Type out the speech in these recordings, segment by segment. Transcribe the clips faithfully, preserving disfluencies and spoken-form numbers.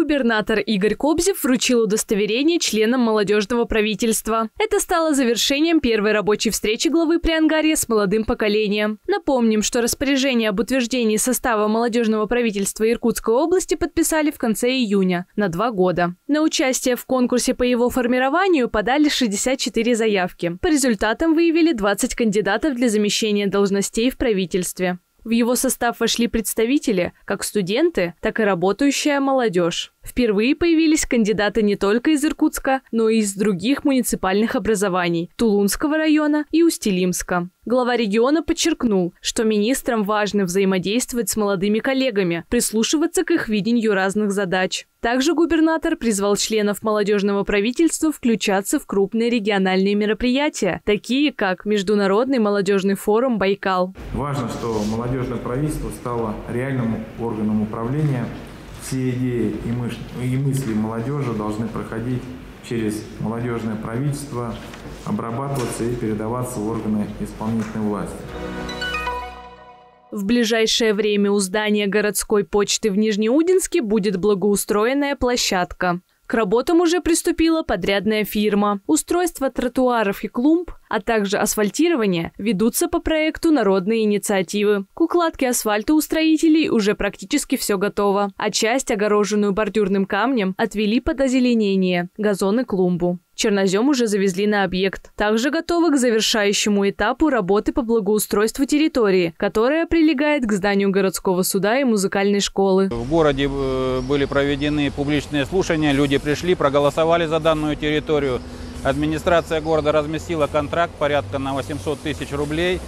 Губернатор Игорь Кобзев вручил удостоверение членам молодежного правительства. Это стало завершением первой рабочей встречи главы Приангарья с молодым поколением. Напомним, что распоряжение об утверждении состава молодежного правительства Иркутской области подписали в конце июня на два года. На участие в конкурсе по его формированию подали шестьдесят четыре заявки. По результатам выявили двадцать кандидатов для замещения должностей в правительстве. В его состав вошли представители, как студенты, так и работающая молодежь. Впервые появились кандидаты не только из Иркутска, но и из других муниципальных образований – Тулунского района и Усть-Илимска. Глава региона подчеркнул, что министрам важно взаимодействовать с молодыми коллегами, прислушиваться к их видению разных задач. Также губернатор призвал членов молодежного правительства включаться в крупные региональные мероприятия, такие как Международный молодежный форум «Байкал». Важно, что молодежное правительство стало реальным органом управления. Все идеи и мысли молодежи должны проходить через молодежное правительство, обрабатываться и передаваться в органы исполнительной власти. В ближайшее время у здания городской почты в Нижнеудинске будет благоустроенная площадка. К работам уже приступила подрядная фирма. Устройство тротуаров и клумб, а также асфальтирование ведутся по проекту народной инициативы. К укладке асфальта у строителей уже практически все готово, а часть, огороженную бордюрным камнем, отвели под озеленение – газон и клумбу. Чернозем уже завезли на объект. Также готовы к завершающему этапу работы по благоустройству территории, которая прилегает к зданию городского суда и музыкальной школы. В городе были проведены публичные слушания, люди пришли, проголосовали за данную территорию. Администрация города разместила контракт порядка на восемьсот тысяч рублей.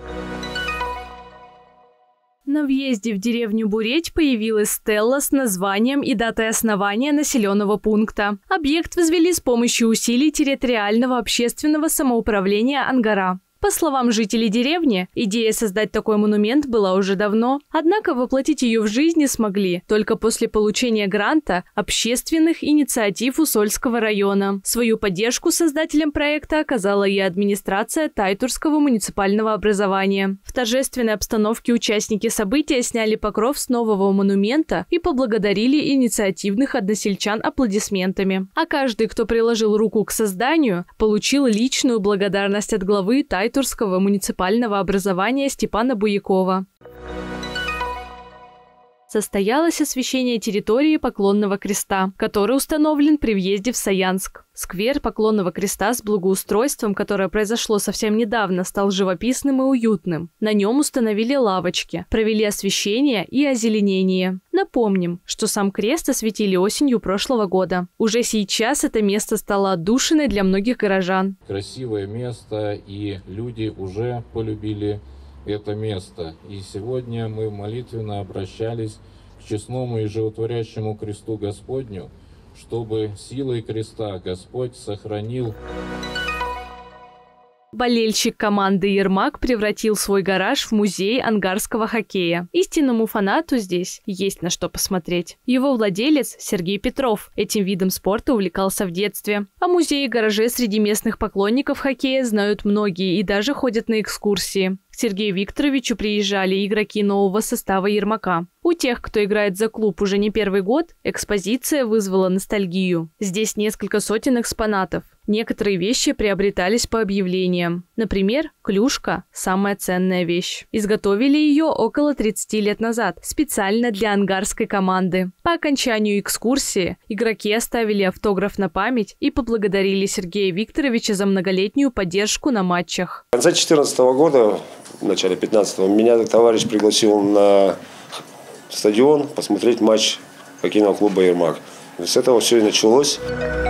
На въезде в деревню Буреть появилась стелла с названием и датой основания населенного пункта. Объект возвели с помощью усилий территориального общественного самоуправления Ангара. По словам жителей деревни, идея создать такой монумент была уже давно, однако воплотить ее в жизнь не смогли только после получения гранта общественных инициатив Усольского района. Свою поддержку создателям проекта оказала и администрация Тайтурского муниципального образования. В торжественной обстановке участники события сняли покров с нового монумента и поблагодарили инициативных односельчан аплодисментами. А каждый, кто приложил руку к созданию, получил личную благодарность от главы Тайтурского Тайтурского муниципального образования Степана Буякова. Состоялось освящение территории Поклонного креста, который установлен при въезде в Саянск. Сквер Поклонного креста с благоустройством, которое произошло совсем недавно, стал живописным и уютным. На нем установили лавочки, провели освещение и озеленение. Напомним, что сам крест осветили осенью прошлого года. Уже сейчас это место стало отдушиной для многих горожан. Красивое место, и люди уже полюбили это место. И сегодня мы молитвенно обращались к честному и животворящему кресту Господню, чтобы силой креста Господь сохранил. Болельщик команды «Ермак» превратил свой гараж в музей ангарского хоккея. Истинному фанату здесь есть на что посмотреть. Его владелец Сергей Петров этим видом спорта увлекался в детстве. О музее и гараже среди местных поклонников хоккея знают многие и даже ходят на экскурсии. К Сергею Викторовичу приезжали игроки нового состава «Ермака». У тех, кто играет за клуб уже не первый год, экспозиция вызвала ностальгию. Здесь несколько сотен экспонатов. Некоторые вещи приобретались по объявлениям. Например, клюшка – самая ценная вещь. Изготовили ее около тридцати лет назад, специально для ангарской команды. По окончанию экскурсии игроки оставили автограф на память и поблагодарили Сергея Викторовича за многолетнюю поддержку на матчах. В конце две тысячи четырнадцатого года, в начале две тысячи пятнадцатого, меня товарищ пригласил на стадион посмотреть матч хоккейного клуба «Ермак». С этого все и началось.